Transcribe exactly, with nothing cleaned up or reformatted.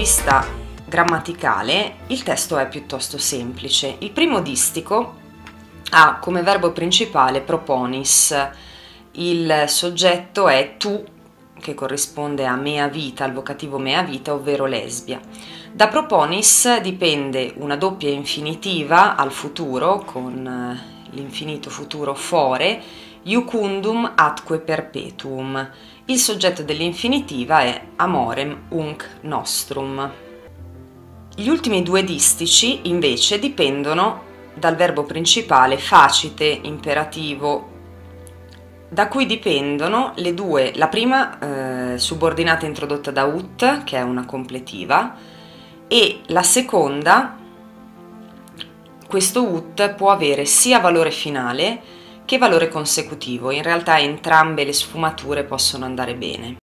vista grammaticale il testo è piuttosto semplice. Il primo distico ha come verbo principale proponis, il soggetto è tu, che corrisponde a mea vita, al vocativo mea vita, ovvero lesbia. Da proponis dipende una doppia infinitiva al futuro, con l'infinito futuro fore, iucundum atque perpetuum. Il soggetto dell'infinitiva è amorem unc nostrum. Gli ultimi due distici invece dipendono dal verbo principale facite, imperativo, da cui dipendono le due, la prima eh, subordinata introdotta da ut, che è una completiva, e la seconda, questo ut può avere sia valore finale che valore consecutivo. In realtà entrambe le sfumature possono andare bene.